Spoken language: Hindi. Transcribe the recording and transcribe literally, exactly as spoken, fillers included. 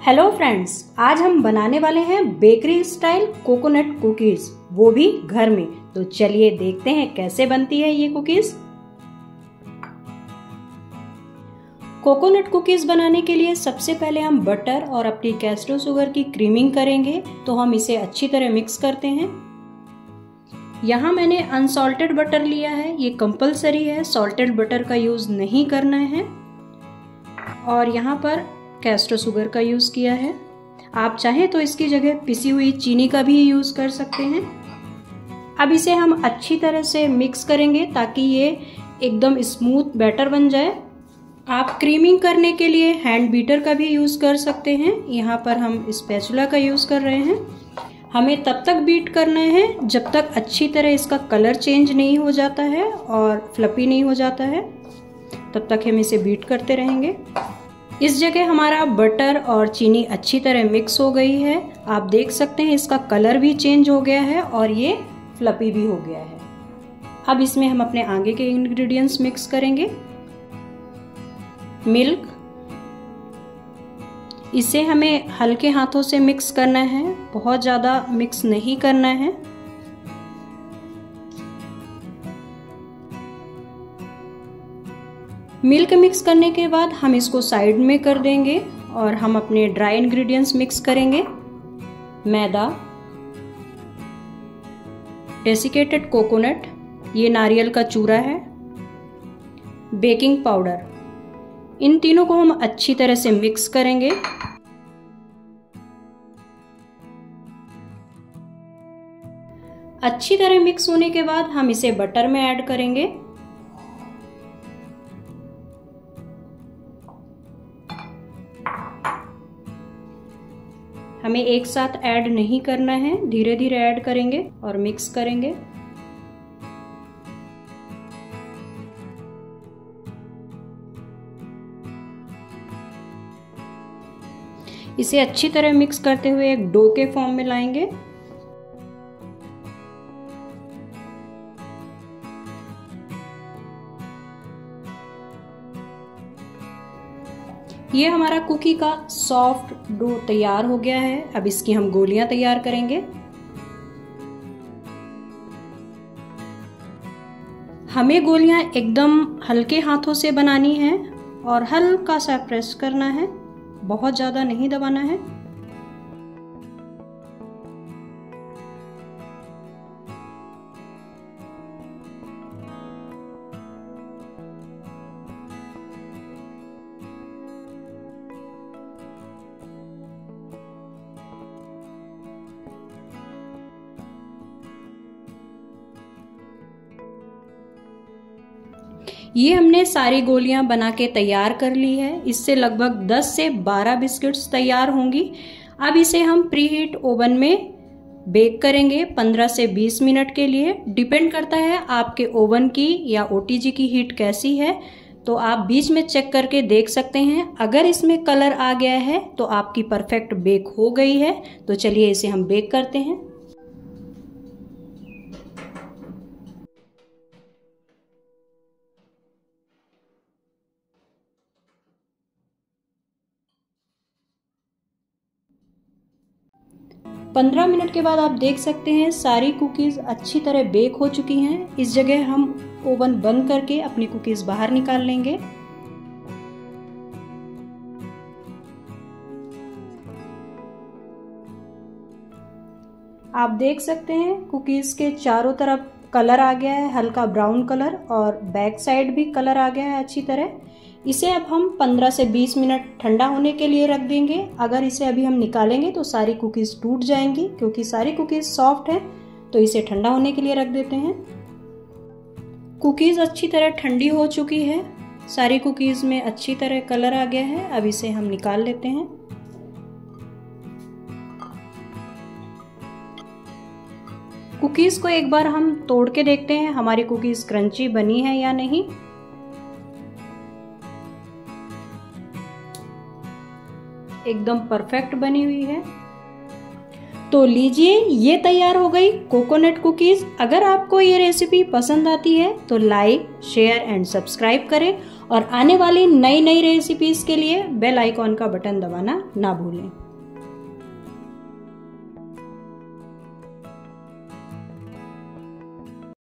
हेलो फ्रेंड्स, आज हम बनाने वाले हैं बेकरी स्टाइल कोकोनट कुकीज, वो भी घर में। तो चलिए देखते हैं कैसे बनती है ये कुकीज। कोकोनट कुकीज बनाने के लिए सबसे पहले हम बटर और अपनी कैस्टर शुगर की क्रीमिंग करेंगे। तो हम इसे अच्छी तरह मिक्स करते हैं। यहाँ मैंने अनसॉल्टेड बटर लिया है, ये कंपलसरी है, सॉल्टेड बटर का यूज नहीं करना है। और यहाँ पर कैस्टर शुगर का यूज किया है। आप चाहें तो इसकी जगह पिसी हुई चीनी का भी यूज कर सकते हैं। अब इसे हम अच्छी तरह से मिक्स करेंगे ताकि ये एकदम स्मूथ बैटर बन जाए। आप क्रीमिंग करने के लिए हैंड बीटर का भी यूज कर सकते हैं। यहाँ पर हम स्पैचुला का यूज कर रहे हैं। हमें तब तक बीट करना है जब तक अच्छी तरह इसका कलर चेंज नहीं हो जाता है और फ्लफी नहीं हो जाता है, तब तक हम इसे बीट करते रहेंगे। इस जगह हमारा बटर और चीनी अच्छी तरह मिक्स हो गई है। आप देख सकते हैं इसका कलर भी चेंज हो गया है और ये फ्लफी भी हो गया है। अब इसमें हम अपने आगे के इंग्रेडिएंट्स मिक्स करेंगे। मिल्क, इसे हमें हल्के हाथों से मिक्स करना है, बहुत ज़्यादा मिक्स नहीं करना है। मिल्क मिक्स करने के बाद हम इसको साइड में कर देंगे और हम अपने ड्राई इंग्रेडिएंट्स मिक्स करेंगे। मैदा, डेसिकेटेड कोकोनट, ये नारियल का चूरा है, बेकिंग पाउडर, इन तीनों को हम अच्छी तरह से मिक्स करेंगे। अच्छी तरह मिक्स होने के बाद हम इसे बटर में ऐड करेंगे। हमें एक साथ ऐड नहीं करना है, धीरे धीरे ऐड करेंगे और मिक्स करेंगे। इसे अच्छी तरह मिक्स करते हुए एक डो के फॉर्म में लाएंगे। ये हमारा कुकी का सॉफ्ट डो तैयार हो गया है। अब इसकी हम गोलियां तैयार करेंगे। हमें गोलियां एकदम हल्के हाथों से बनानी है और हल्का सा प्रेस करना है, बहुत ज्यादा नहीं दबाना है। ये हमने सारी गोलियां बना के तैयार कर ली है। इससे लगभग दस से बारह बिस्किट्स तैयार होंगी। अब इसे हम प्री हीट ओवन में बेक करेंगे पंद्रह से बीस मिनट के लिए। डिपेंड करता है आपके ओवन की या ओटीजी की हीट कैसी है, तो आप बीच में चेक करके देख सकते हैं। अगर इसमें कलर आ गया है तो आपकी परफेक्ट बेक हो गई है। तो चलिए इसे हम बेक करते हैं। पंद्रह मिनट के बाद आप देख सकते हैं सारी कुकीज अच्छी तरह बेक हो चुकी हैं। इस जगह हम ओवन बंद करके अपनी कुकीज बाहर निकाल लेंगे। आप देख सकते हैं कुकीज के चारों तरफ कलर आ गया है, हल्का ब्राउन कलर, और बैक साइड भी कलर आ गया है अच्छी तरह। इसे अब हम पंद्रह से बीस मिनट ठंडा होने के लिए रख देंगे। अगर इसे अभी हम निकालेंगे तो सारी कुकीज टूट जाएंगी, क्योंकि सारी कुकीज सॉफ्ट है। तो इसे ठंडा होने के लिए रख देते हैं। कुकीज अच्छी तरह ठंडी हो चुकी है। सारी कुकीज में अच्छी तरह कलर आ गया है। अब इसे हम निकाल लेते हैं। कुकीज को एक बार हम तोड़ के देखते हैं हमारी कुकीज क्रंची बनी है या नहीं। एकदम परफेक्ट बनी हुई है। तो लीजिए, ये तैयार हो गई कोकोनट कुकीज। अगर आपको ये रेसिपी पसंद आती है तो लाइक, शेयर एंड सब्सक्राइब करें और आने वाली नई नई रेसिपीज़ के लिए बेल आइकॉन का बटन दबाना ना भूलें।